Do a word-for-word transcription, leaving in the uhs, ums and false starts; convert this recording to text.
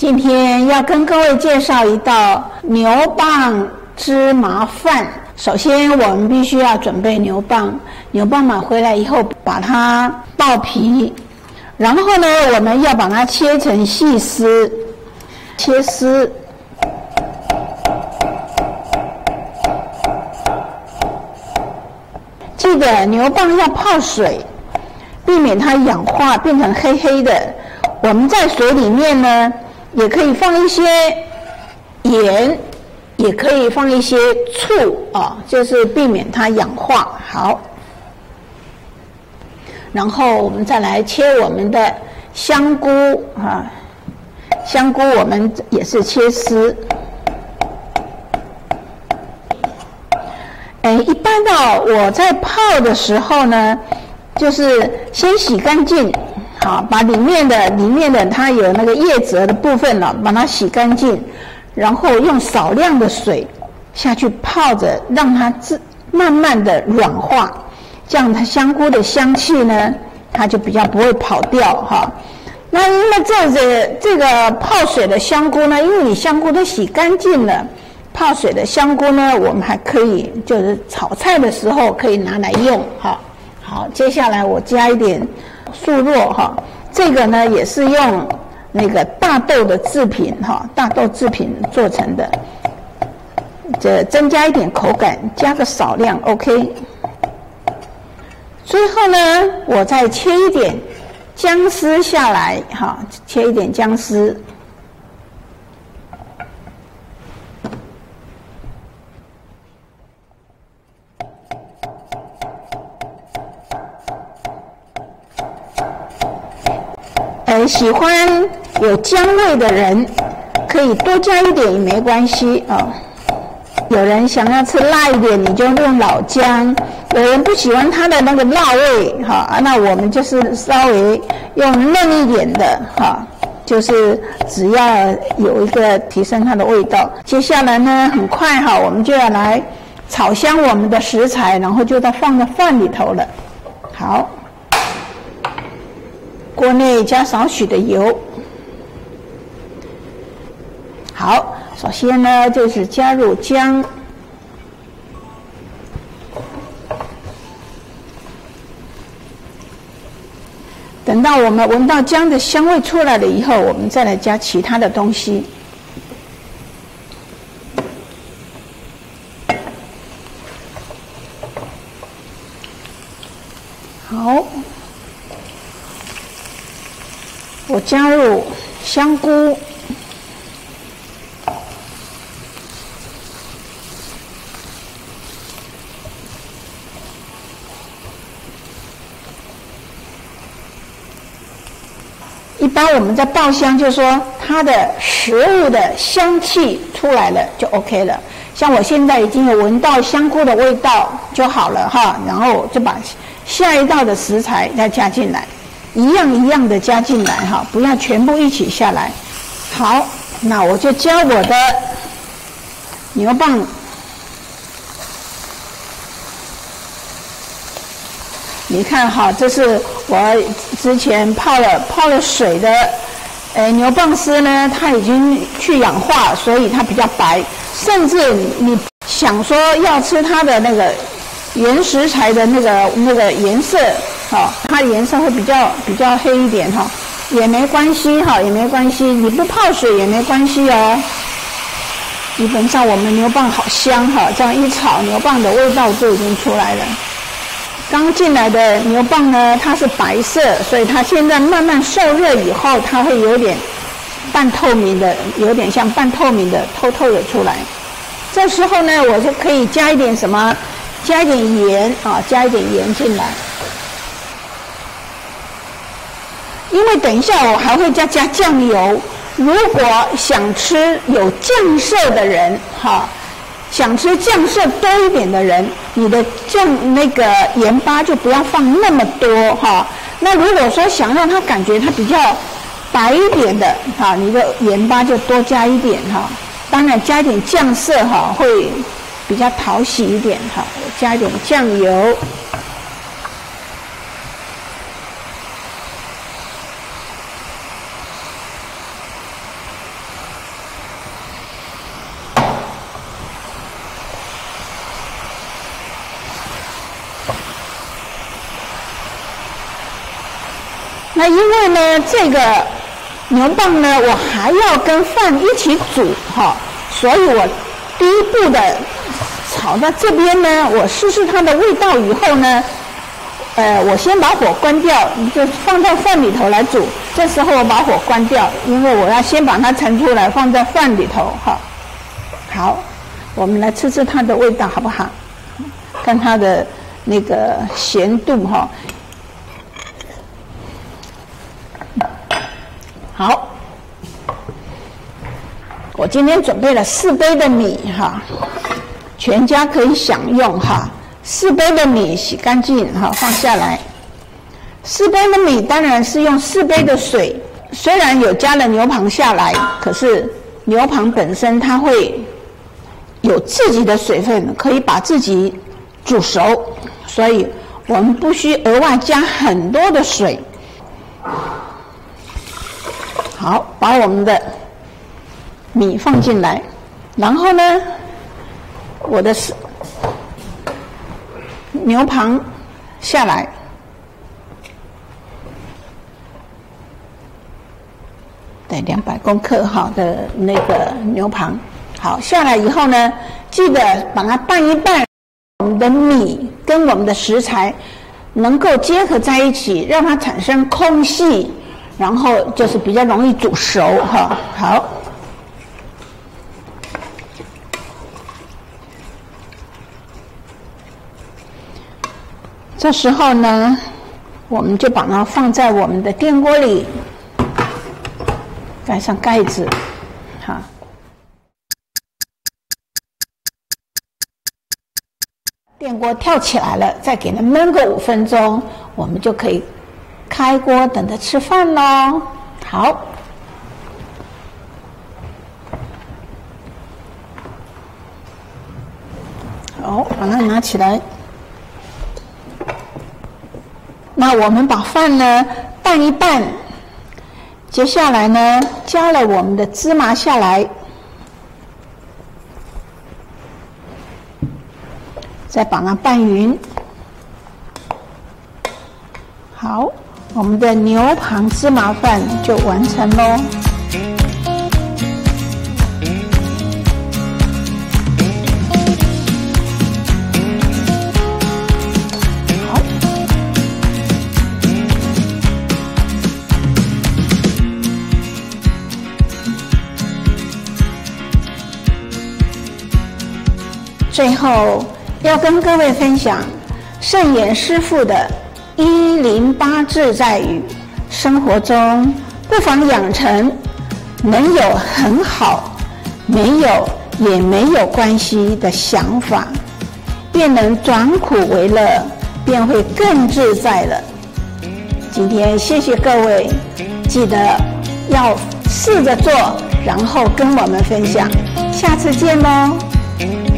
今天要跟各位介绍一道牛蒡芝麻饭。首先我们必须要准备牛蒡，牛蒡买回来以后把它剥皮，然后呢我们要把它切成细丝，切丝。记得牛蒡要泡水，避免它氧化变成黑黑的。我们在水里面呢也可以放一些盐，也可以放一些醋啊，就是避免它氧化。好，然后我们再来切我们的香菇啊，香菇我们也是切丝。哎，一般的我在泡的时候呢，就是先洗干净。好，把里面的里面的它有那个叶子的部分了，把它洗干净，然后用少量的水下去泡着，让它自慢慢的软化，这样它香菇的香气呢，它就比较不会跑掉哈。那因为这个这个泡水的香菇呢，因为你香菇都洗干净了，泡水的香菇呢，我们还可以就是炒菜的时候可以拿来用哈。好，接下来我加一点素肉哈，这个呢也是用那个大豆的制品哈，大豆制品做成的，这增加一点口感，加个少量 OK。最后呢，我再切一点姜丝下来哈，切一点姜丝。呃，喜欢有姜味的人可以多加一点也没关系啊、哦。有人想要吃辣一点，你就用老姜；有人不喜欢它的那个辣味，哈、啊，那我们就是稍微用嫩一点的，哈、哦，就是只要有一个提升它的味道。接下来呢，很快哈，我们就要来炒香我们的食材，然后就到放在饭里头了。好。锅内加少许的油。好，首先呢就是加入姜，等到我们闻到姜的香味出来了以后，我们再来加其他的东西。好。我加入香菇，一般我们在爆香，就是说它的食物的香气出来了就 OK 了。像我现在已经有闻到香菇的味道就好了哈，然后就把下一道的食材再加进来。一样一样的加进来哈，不要全部一起下来。好，那我就加我的牛蒡，你看哈，这是我之前泡了泡了水的，呃，牛蒡丝呢，它已经去氧化，所以它比较白。甚至你想说要吃它的那个原食材的那个那个颜色。好、哦，它的颜色会比较比较黑一点哈、哦，也没关系哈，也没关系，你不泡水也没关系哦。基本上我们牛蒡好香哈、哦，这样一炒，牛蒡的味道就已经出来了。刚进来的牛蒡呢，它是白色，所以它现在慢慢受热以后，它会有点半透明的，有点像半透明的透透的出来。这时候呢，我就可以加一点什么？加一点盐啊，加一点盐进来。因为等一下我还会再加酱油，如果想吃有酱色的人，哈，想吃酱色多一点的人，你的酱那个盐巴就不要放那么多哈。那如果说想让它感觉它比较白一点的，哈，你的盐巴就多加一点哈。当然加一点酱色哈，会比较讨喜一点哈。我加一点酱油。 那因为呢，这个牛蒡呢，我还要跟饭一起煮哈，所以我第一步的炒到这边呢，我试试它的味道以后呢，呃，我先把火关掉，就放在饭里头来煮。这时候我把火关掉，因为我要先把它盛出来放在饭里头哈。好，我们来吃吃它的味道好不好？看它的那个咸度哈。好，我今天准备了四杯的米哈，全家可以享用哈。四杯的米洗干净哈，放下来。四杯的米当然是用四杯的水，虽然有加了牛蒡下来，可是牛蒡本身它会有自己的水分，可以把自己煮熟，所以我们不需额外加很多的水。好，把我们的米放进来，然后呢，我的牛蒡下来，对，两百公克哈的那个牛蒡，好下来以后呢，记得把它拌一拌，我们的米跟我们的食材能够结合在一起，让它产生空隙。然后就是比较容易煮熟哈。好，这时候呢，我们就把它放在我们的电锅里，盖上盖子，哈。电锅跳起来了，再给它焖个五分钟，我们就可以开锅等着吃饭咯。好，好，把它拿起来。那我们把饭呢拌一拌，接下来呢加了我们的芝麻下来，再把它拌匀。好，我们的牛蒡芝麻饭就完成咯。好，最后要跟各位分享圣严师父的一零八自在语，生活中不妨养成能有很好，没有也没有关系的想法，便能转苦为乐，便会更自在了。今天谢谢各位，记得要试着做，然后跟我们分享，下次见喽。